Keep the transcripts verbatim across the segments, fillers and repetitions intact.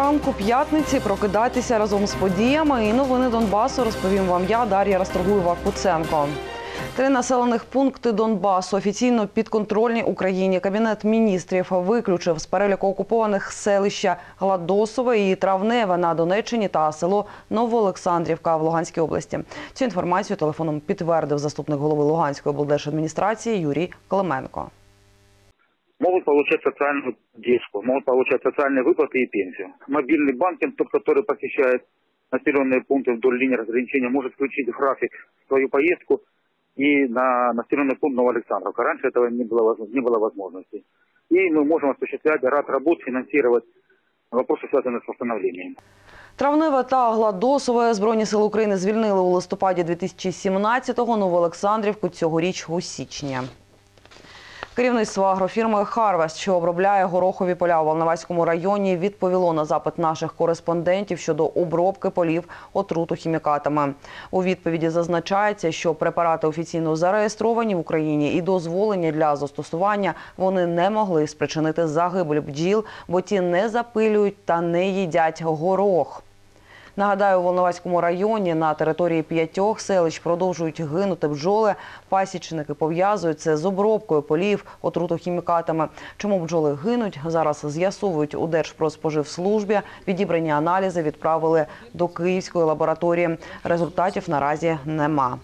ранку п'ятниці прокидайтеся разом з подіями. І новини Донбасу розповім вам я, Дар'я Расторгуєва-Куценко. Три населених пункти Донбасу офіційно підконтрольні Україні. Кабінет міністрів виключив з переліку окупованих селища Гладосове і Травневе на Донеччині та село Новоолександрівка в Луганській області. Цю інформацію телефоном підтвердив заступник голови Луганської облдержадміністрації Юрій Клименко. Могут получать социальную поддержку, могут получать социальные выплаты и пенсию. Мобильный банкинг, тот, который посещает населенные пункты вдоль линии разграничения, может включить в график свою поездку и на населенный пункт Новоалександровка. Раньше этого не было, не было возможности. И мы можем осуществлять ряд работ, финансировать вопросы, связанные с восстановлением. Травневе та Гладосове Збройні сили України звільнили у листопаді дві тисячі сімнадцятого, Новоолександрівку цьогоріч у січні. Керівництво агрофірми «Харвест», що обробляє горохові поля у Волноваському районі, відповіло на запит наших кореспондентів щодо обробки полів отрутохімікатами. У відповіді зазначається, що препарати офіційно зареєстровані в Україні і дозволені для застосування, вони не могли спричинити загибель бджіл, бо ті не запилюють та не їдять горох. Нагадаю, у Волноваському районі на території п'ятьох селищ продовжують гинути бджоли. Пасічники пов'язують це з обробкою полів отрутохімікатами. Чому бджоли гинуть, зараз з'ясовують у Держпродспоживслужбі. Відібрані аналізи відправили до Київської лабораторії. Результатів наразі нема.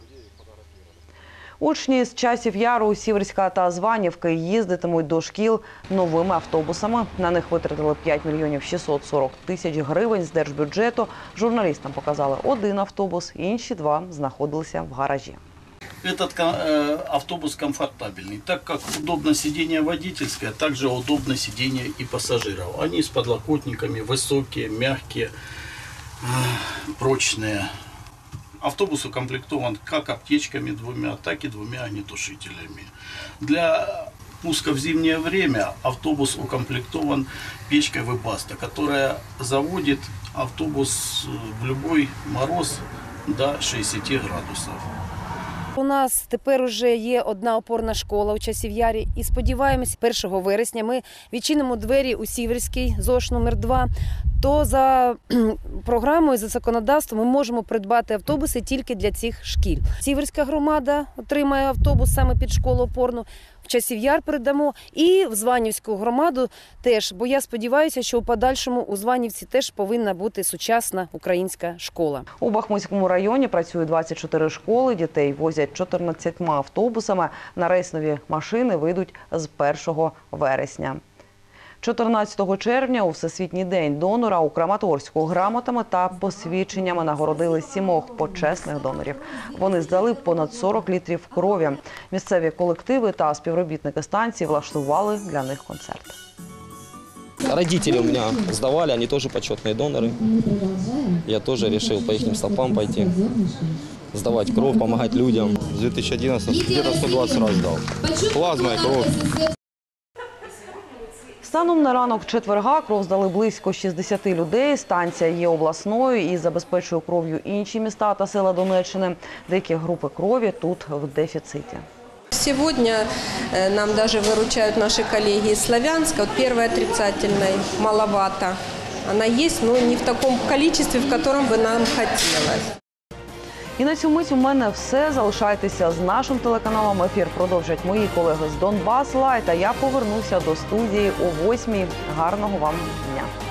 Учні з Часів Яру, Сіверська та Званівки їздитимуть до шкіл новими автобусами. На них витратили п'ять мільйонів шістсот сорок тисяч гривень з держбюджету. Журналістам показали один автобус, інші два знаходилися в гаражі. Этот автобус комфортабельный, так как удобно сидение водительское, также удобно сидение и пассажиров. Они с подлокотниками, высокие, мягкие, прочные. Автобус укомплектован как аптечками двумя, так и двумя огнетушителями. Для пуска в зимнее время автобус укомплектован печкой Webasto, которая заводит автобус в любой мороз до шестидесяти градусов. У нас тепер уже є одна опорна школа у Часів'ярі і сподіваємось, першого вересня ми відчинимо двері у Сіверський ЗОШ номер два. То за програмою, за законодавством ми можемо придбати автобуси тільки для цих шкіл. Сіверська громада отримає автобус саме під школу опорну, в Часів'яр передамо і в Званівську громаду теж, бо я сподіваюся, що у подальшому у Званівці теж повинна бути сучасна українська школа. У Бахмутському районі працює двадцять чотири школи, дітей возять чотирнадцятьма автобусами. На рейсові машини вийдуть з першого вересня. чотирнадцятого червня у Всесвітній день донора у Краматорську грамотами та посвідченнями нагородили сімох почесних донорів. Вони здали понад сорок літрів крові. Місцеві колективи та співробітники станції влаштували для них концерт. Родители у меня сдавали, они тоже почетные доноры. Я тоже решил по их стопам пойти, сдавать кровь, помогать людям. В две тысячи одиннадцатом где-то сто двадцать раз сдал. Плазма и кровь. Станом на ранок четверга кров здали близько шістдесяти людей. Станція є обласною і забезпечує кров'ю інші міста та села Донеччини. Деякі групи крові тут в дефіциті. Сегодня нам даже выручают наши коллеги из Славянска. Вот первая отрицательная, маловато. Она есть, но не в таком количестве, в котором бы нам хотелось. І на цю мить у мене все. Залишайтеся з нашим телеканалом. Ефір продовжать мої колеги з Донбас Лайт. А я повернуся до студії о восьмій. Гарного вам дня.